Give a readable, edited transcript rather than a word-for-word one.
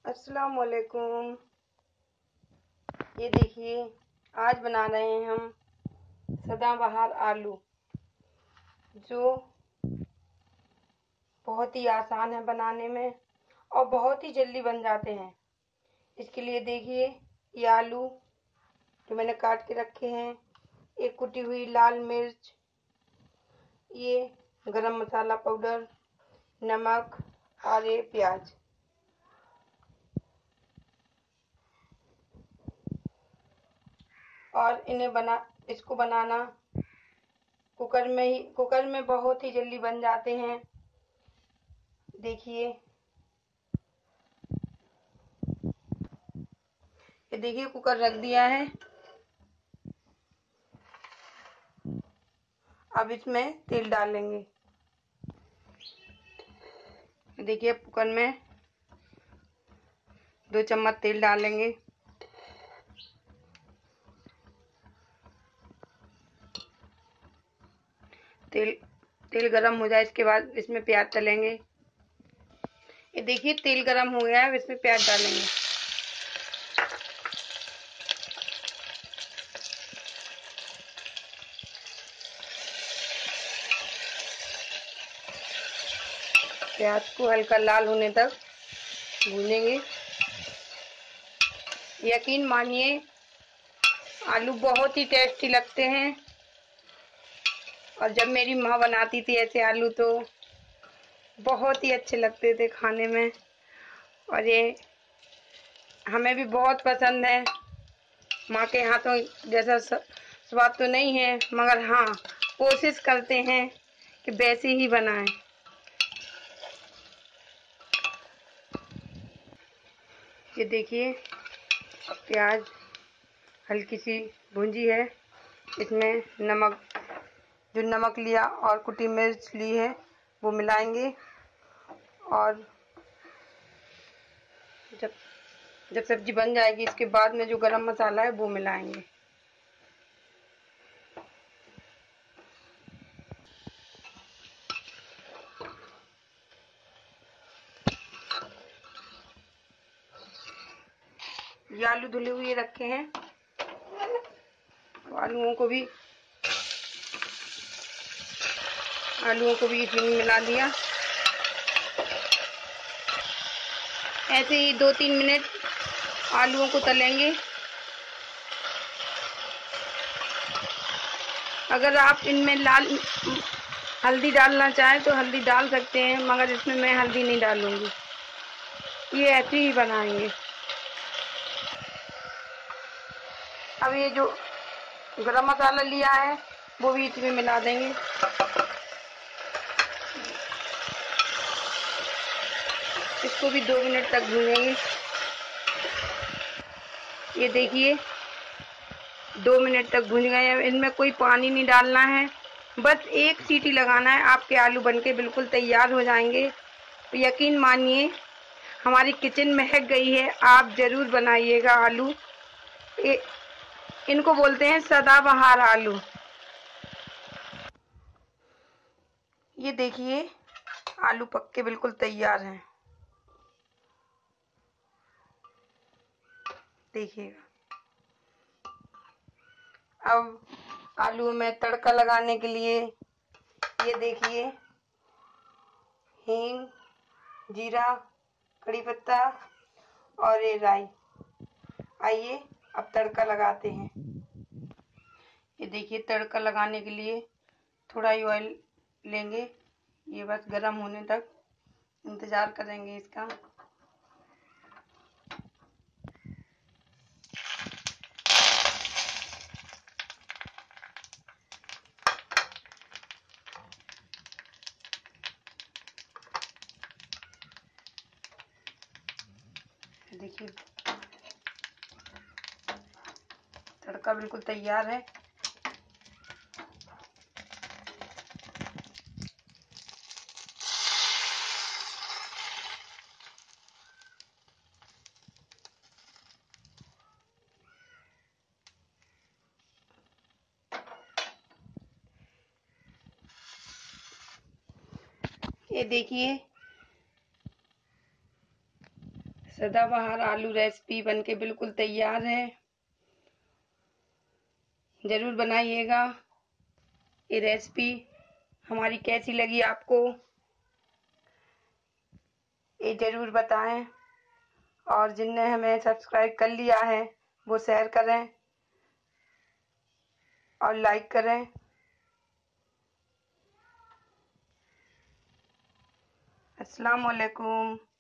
अस्सलाम वालेकुम। ये देखिए, आज बना रहे हैं हम सदाबहार आलू, जो बहुत ही आसान है बनाने में और बहुत ही जल्दी बन जाते हैं। इसके लिए देखिए, ये आलू जो मैंने काट के रखे हैं, एक कुटी हुई लाल मिर्च, ये गरम मसाला पाउडर, नमक और ये प्याज। और इसको बनाना कुकर में बहुत ही जल्दी बन जाते हैं। देखिए, ये देखिए कुकर रख दिया है। अब इसमें तेल डालेंगे। देखिए, कुकर में 2 चम्मच तेल डालेंगे। तेल गरम हो जाए, इसके बाद इसमें प्याज तलेंगे। ये देखिए, तेल गरम हो गया है, अब इसमें प्याज डालेंगे। प्याज को हल्का लाल होने तक भूनेंगे। यकीन मानिए, आलू बहुत ही टेस्टी लगते हैं। और जब मेरी माँ बनाती थी ऐसे आलू तो बहुत ही अच्छे लगते थे खाने में। और ये हमें भी बहुत पसंद है। माँ के हाथों जैसा स्वाद तो नहीं है, मगर हाँ, कोशिश करते हैं कि वैसे ही बनाएं। ये देखिए, प्याज हल्की सी भुंजी है। इसमें जो नमक लिया और कुटी मिर्च ली है वो मिलाएंगे। और जब जब सब्जी बन जाएगी, इसके बाद में जो गरम मसाला है वो मिलाएंगे। ये आलू धुले हुए रखे हैं, आलूओं को भी इसमें मिला दिया। ऐसे ही 2-3 मिनट आलूओं को तलेंगे। अगर आप इनमें लाल हल्दी डालना चाहें तो हल्दी डाल सकते हैं, मगर इसमें मैं हल्दी नहीं डालूंगी। ये ऐसे ही बनाएंगे। अब ये जो गरम मसाला लिया है वो भी इसमें मिला देंगे। इसको भी 2 मिनट तक भूनेंगे। ये देखिए, 2 मिनट तक भून गए हैं। इनमें कोई पानी नहीं डालना है, बस एक सीटी लगाना है, आपके आलू बनके बिल्कुल तैयार हो जाएंगे। तो यकीन मानिए, हमारी किचन महक गई है। आप जरूर बनाइएगा आलू। इनको बोलते हैं सदाबहार आलू। ये देखिए, आलू पक के बिल्कुल तैयार हैं। देखिएगा। अब आलू में तड़का लगाने के लिए ये देखिए, हींग, जीरा, कड़ी पत्ता और ये राई। आइए अब तड़का लगाते हैं। ये देखिए, तड़का लगाने के लिए थोड़ा ही ऑयल लेंगे। ये बस गरम होने तक इंतज़ार करेंगे इसका। देखिए, तड़का बिल्कुल तैयार है। ये देखिए, सदाबहार आलू रेसिपी बनके बिल्कुल तैयार है। ज़रूर बनाइएगा। ये रेसिपी हमारी कैसी लगी आपको, ये ज़रूर बताएं। और जिनने हमें सब्सक्राइब कर लिया है वो शेयर करें और लाइक करें। अस्सलाम वालेकुम।